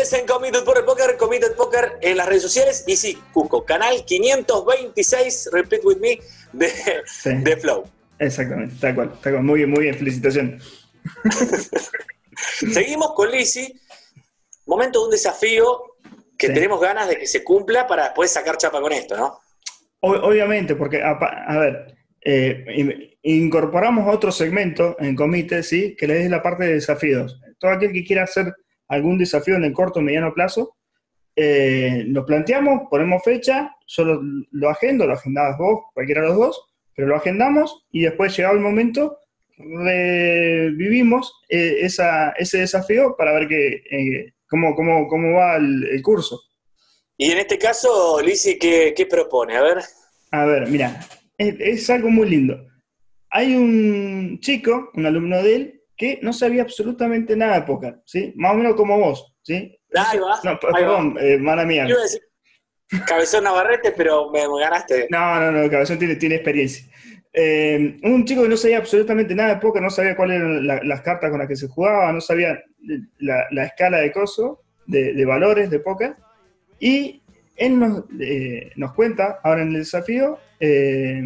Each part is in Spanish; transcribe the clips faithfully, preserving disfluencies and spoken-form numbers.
noches en Committed por el Póker, Committed Póker en las redes sociales. Y sí, Cusco, canal quinientos veintiséis, repeat with me, de, sí. de Flow. Exactamente, tal cual, tal cual. Muy bien, muy bien, felicitaciones. Seguimos con Lizzy. Momento de un desafío que sí. tenemos ganas de que se cumpla para después sacar chapa con esto, ¿no? Obviamente, porque, a, a ver, eh, incorporamos otro segmento en Comité, ¿sí? Que es la parte de desafíos. Todo aquel que quiera hacer algún desafío en el corto o mediano plazo, eh, lo planteamos, ponemos fecha, solo lo agendo, lo agendabas vos, cualquiera de los dos, pero lo agendamos y después, llegado el momento, revivimos eh, esa, ese desafío para ver que, eh, cómo, cómo, cómo va el, el curso. Y en este caso, Lizzy, ¿qué, qué propone? A ver. A ver, mira, es, es algo muy lindo. Hay un chico, un alumno de él, que no sabía absolutamente nada de póker, ¿sí? Más o menos como vos, ¿sí? Ahí va. No, ahí perdón, va. Eh, mala mía. Yo iba a decir Cabezón Navarrete, pero me, me ganaste. No, no, no, Cabezón tiene, tiene experiencia. Eh, un chico que no sabía absolutamente nada de póker, no sabía cuáles eran la, las cartas con las que se jugaba, no sabía la, la escala de coso, de, de valores de póker, y él nos, eh, nos cuenta, ahora en el desafío, eh,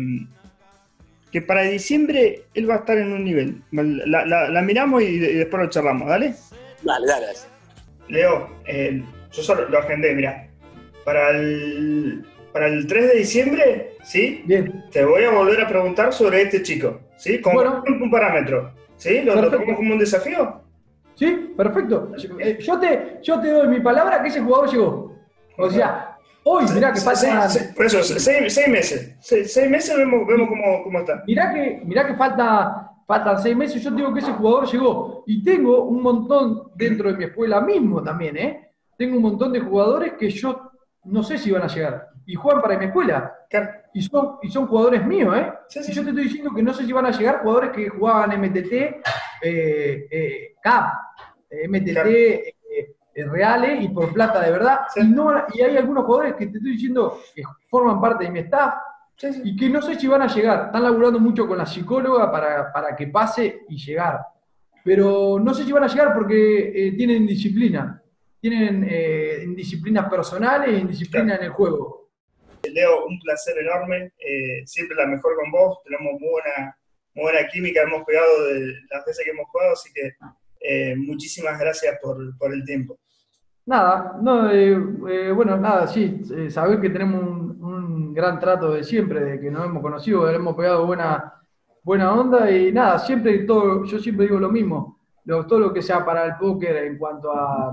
que para diciembre él va a estar en un nivel. La, la, la miramos y, y después lo charlamos, ¿dale? Dale, dale. dale. Leo, eh, yo solo lo agendé, mira. Para el, para el tres de diciembre, ¿sí? Bien. Te voy a volver a preguntar sobre este chico, ¿sí? Como bueno, un parámetro, ¿sí? ¿Lo, ¿Lo tomamos como un desafío? Sí, perfecto. Yo te, yo te doy mi palabra que ese jugador llegó. O sea, hoy, mirá que falta... Sí, sí, por eso, seis, seis meses. Seis, seis meses vemos, vemos cómo, cómo está. Mirá que, mirá que falta, faltan seis meses, yo te digo que ese jugador llegó. Y tengo un montón dentro de mi escuela mismo también, ¿eh? Tengo un montón de jugadores que yo no sé si van a llegar. Y juegan para mi escuela. Claro. Y son, y son jugadores míos, ¿eh? Sí, sí, y yo sí. te estoy diciendo que no sé si van a llegar jugadores que jugaban M T T, eh, eh, C A P, M T T, Claro. eh, eh, reales y por plata de verdad. Sí. Y, no, y hay algunos jugadores que te estoy diciendo que forman parte de mi staff Sí, sí. y que no sé si van a llegar. Están laburando mucho con la psicóloga para, para que pase y llegar. Pero no sé si van a llegar porque eh, tienen disciplina. Tienen eh, indisciplinas personales e indisciplina Claro. en el juego. Leo, un placer enorme, eh, siempre la mejor con vos, tenemos muy buena, muy buena química, hemos pegado de las veces que hemos jugado, así que eh, muchísimas gracias por, por el tiempo. Nada, no, eh, eh, bueno, nada, sí, eh, saber que tenemos un, un gran trato de siempre, de que nos hemos conocido, hemos pegado buena, buena onda y nada, siempre todo, yo siempre digo lo mismo, lo, todo lo que sea para el póker en cuanto a,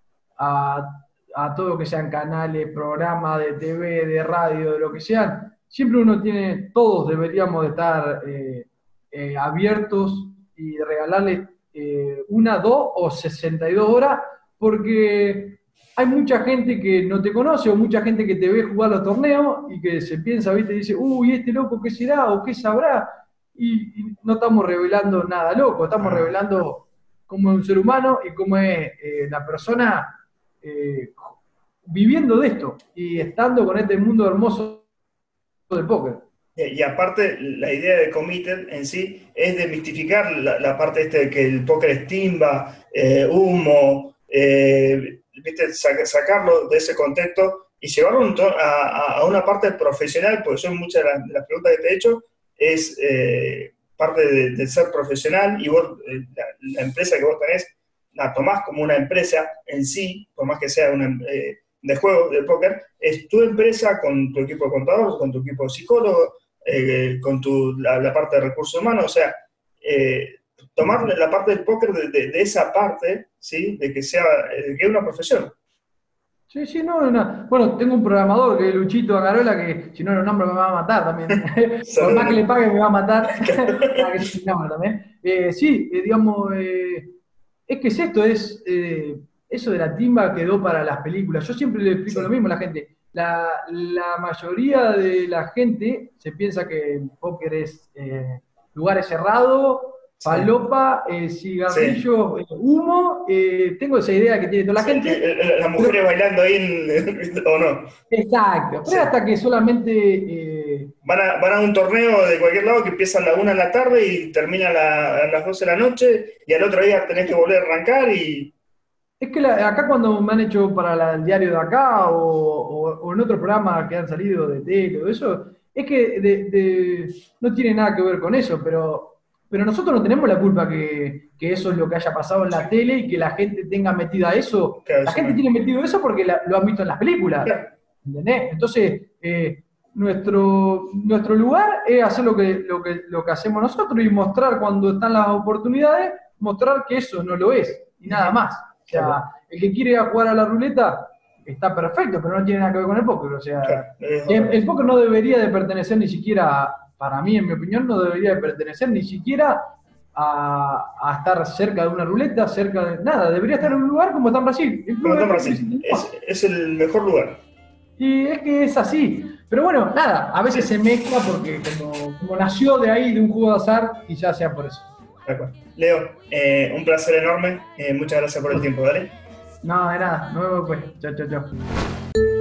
a a todo lo que sean canales, programas de T V, de radio, de lo que sean, siempre uno tiene, todos deberíamos de estar eh, eh, abiertos y regalarle eh, una, dos o sesenta y dos horas, porque hay mucha gente que no te conoce o mucha gente que te ve jugar los torneos y que se piensa, ¿viste? Y dice, uy, ¿este loco qué será o qué sabrá? Y, y no estamos revelando nada loco, estamos revelando cómo es un ser humano y cómo es eh, la persona eh, viviendo de esto y estando con este mundo hermoso del póker. Y, y aparte, la idea de Committed en sí es demistificar la, la parte este de que el póker es timba, eh, humo, eh, ¿viste? Sac, sacarlo de ese contexto y llevarlo a, a una parte profesional, porque son muchas de las, de las preguntas que te he hecho, es eh, parte de, de ser profesional y vos, eh, la, la empresa que vos tenés, la tomás como una empresa en sí, por más que sea una eh, de juego, de póker, es tu empresa con tu equipo de contador, con tu equipo de psicólogo, eh, con tu, la, la parte de recursos humanos, o sea, eh, tomar la parte del póker de, de, de esa parte, ¿sí? De que sea, de que es una profesión. Sí, sí, no, no. Bueno, tengo un programador que es Luchito Agarola, que si no lo nombro me va a matar también. Por más que le pague me va a matar. que es también. Eh, sí, eh, digamos, eh, es que es esto, es eh, eso de la timba quedó para las películas. Yo siempre le explico sí. lo mismo a la gente. La, la mayoría de la gente se piensa que el póker es eh, lugares cerrados, falopa, eh, cigarrillo, sí. eh, humo. Eh, tengo esa idea que tiene toda la sí, gente. Las mujeres pero, bailando ahí, en, ¿o no? Exacto. Pero sí. hasta que solamente... Eh, van, a, van a un torneo de cualquier lado que empieza a la una de la tarde y termina a, la, a las doce de la noche y al otro día tenés que volver a arrancar y... Es que la, acá cuando me han hecho para la, el diario de acá o, o, o en otros programas que han salido de tele o eso, es que de, de, no tiene nada que ver con eso, pero, pero nosotros no tenemos la culpa que, que eso es lo que haya pasado en la tele y que la gente tenga metida eso. Claro, La sí, gente bueno. tiene metido eso porque la, lo han visto en las películas. Claro. ¿Entendés? Entonces, eh, nuestro, nuestro lugar es hacer lo que, lo, que, lo que hacemos nosotros y mostrar cuando están las oportunidades, mostrar que eso no lo es, y nada más. O sea, Claro. el que quiere ir a jugar a la ruleta está perfecto, pero no tiene nada que ver con el póker. O sea, Claro, es el, verdad. el póker no debería de pertenecer ni siquiera, para mí, en mi opinión, no debería de pertenecer ni siquiera a, a estar cerca de una ruleta, cerca de nada. Debería estar en un lugar como está en Brasil. El Como club de está póker Brasil, es- es, es el mejor lugar. Y es que es así. Pero bueno, nada, a veces se mezcla porque como, como nació de ahí, de un juego de azar, quizás sea por eso. De acuerdo. Leo, eh, un placer enorme. Eh, muchas gracias por el tiempo, dale. No, de nada, nos vemos pues. Chao, chao, chao.